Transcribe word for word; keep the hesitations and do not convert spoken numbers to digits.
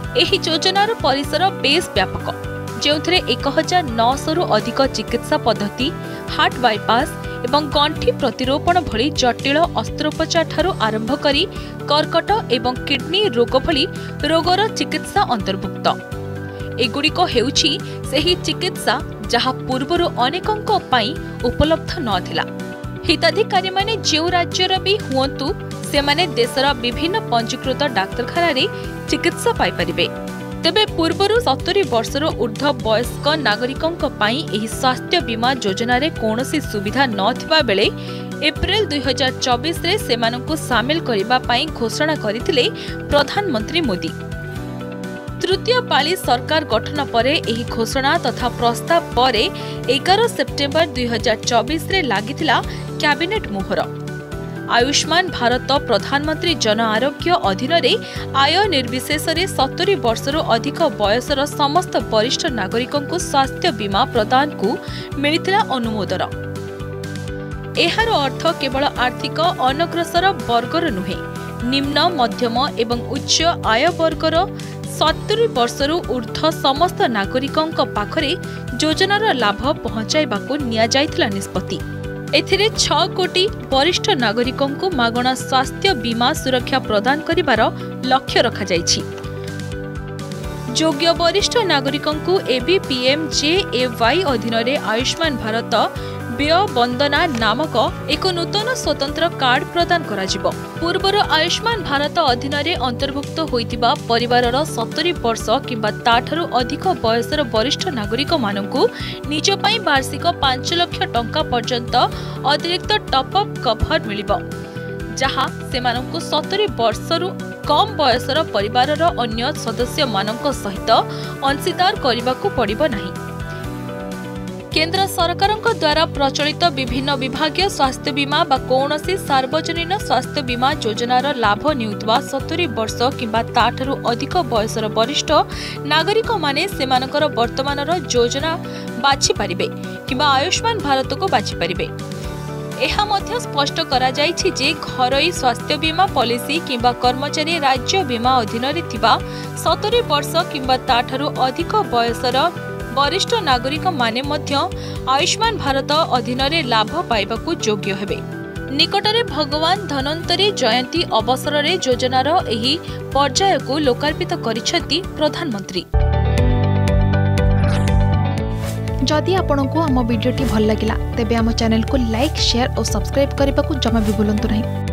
एही योजनार परिसर बेस व्यापक, जो एक हजार नौश रु अधिक चिकित्सा पद्धति, हार्ट बायपास एवं गंठी प्रतिरोपण भली जटिल अस्त्रोपचार ठारू आरंभ करी कर्कट एवं किडनी रोग भली रोगर चिकित्सा अंतर्भुक्त। एगुड़िक हेउछि सेही चिकित्सा जहा पूर्वरु अनेकंक पई उपलब्ध नथिला। हिताधिकारी माने जो राज्यर भी हुंतु से माने देशर विभिन्न पंजीकृत डाक्तरखाना रे चिकित्सा पाई परिबे। तेबे पूर्वरु सत्तरी वर्षर ऊर्ध्व वयस्क नागरिकंक पई एही स्वास्थ्य बीमा योजना रे कोनोसी सुविधा नथिबा बेले एप्रिल दुई हजार चौबीस रे सेमानंकु शामिल करिबा पई घोषणा करिथिले प्रधानमंत्री मोदी। तृतीय पाली सरकार गठन परे एही घोषणा तथा प्रस्ताव परे एगार सेप्टेम्बर दुई हजार चौबीस रे लागिथिला कैबिनेट मोहर। आयुष्मान भारत प्रधानमंत्री जन आरोग्य अधीन रे आय निर्विशेष रे सत्तरी वर्षरु अधिक बयसर समस्त वरिष्ठ नागरिकों को स्वास्थ्य बीमा प्रदान को मिलिथिला अनुमोदन। एहार अर्थ केवल आर्थिक अनग्रसर वर्गर नुहे, निम्न मध्यम एवं उच्च आय वर्गर सत्तरी वर्षरु ऊर्ध्व समस्त नागरिकों पाखरे योजनार लाभ पहुंचाइबाकू निया जाइथिला निष्पत्ति। एथिरे छह कोटी वरिष्ठ नागरिकों को मागणा स्वास्थ्य बीमा सुरक्षा प्रदान करिबार लक्ष्य रखा जाइछि। योग्य वरिष्ठ नागरिकों को एबीपीएमजेएवाई अधीन रे आयुष्मान भारत व्यय वंदना नामक एक नूतन स्वतंत्र कार्ड प्रदान कराजिबो। पूर्वर आयुष्मान भारत अधीन रे अंतर्भुक्त होइतिबा परिवारर सत्तरी वर्ष किंबा ताठारु अधिक बयसर वरिष्ठ नागरिक मानकु निज पई वार्षिक पांच लाख टंका पर्यंत अतिरिक्त टॉप अप कवर मिलिबो, जहा सेमानकु सत्तरी वर्षरु कम बयसर परिवारर अन्य सदस्य मानक सहित अंशीदार करिबाकू पड़िबो नाही। केंद्र सरकार द्वारा प्रचलित विभिन्न विभागीय स्वास्थ्य बीमा बा कौनसी सार्वजनिक स्वास्थ्य बीमा योजनार लाभ नेउतबा सत्तरी वर्ष किंबा ताठारु अधिक बयसर वरिष्ठ नागरिक माने सेमानकर वर्तमानर योजना बाछि पारिबे किंबा आयुष्मान भारत को बाछि पारिबे। एहा मध्य स्पष्ट करा जाइछि जे घरोई स्वास्थ्य बीमा पॉलिसी किंबा कर्मचारी राज्य बीमा अधीन रे थिबा सत्तरी वर्ष किंबा ताठारु अधिक बयसर वरिष्ठ नागरिक माने मध्य आयुष्मान भारत अधीन रे लाभ पाइबाकू योग्य हेबे। निकटरे भगवान धन्वंतरी जयंती अवसर रे योजनार एही पर्याय को लोकार्पित करिसेंती प्रधानमंत्री। जदि आपंक आम भिडी भल लगा तेब आम चैनल को लाइक शेयर और सब्सक्राइब करने को जमा भी भूलु नहीं।